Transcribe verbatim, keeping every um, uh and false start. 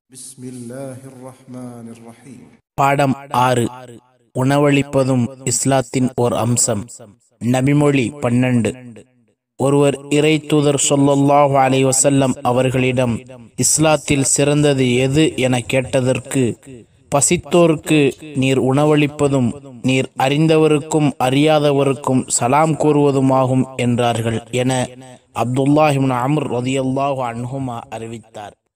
பிஸ்மில்லாஹிர் ரஹ்மானிர் ரஹீம். பாடம் ஆறு. உணவளிப்பதும் இஸ்லாத்தின் ஓர் அம்சம். நபிமொழி பன்னெண்டு. ஒருவர் இறை தூதர் ஸல்லல்லாஹு அலைஹி வஸல்லம் அவர்களிடம் இஸ்லாத்தில் சிறந்தது எது என கேட்டதற்கு, பசித்தோருக்கு நீர் உணவளிப்பதும் நீர் அறிந்தவருக்கும் அறியாதவருக்கும் சலாம் கூறுவதுமாகும் என்றார்கள் என அப்துல்லாஹ் இப்னு அம்ர் ரலியல்லாஹு அன்ஹுமா அறிவித்தார்.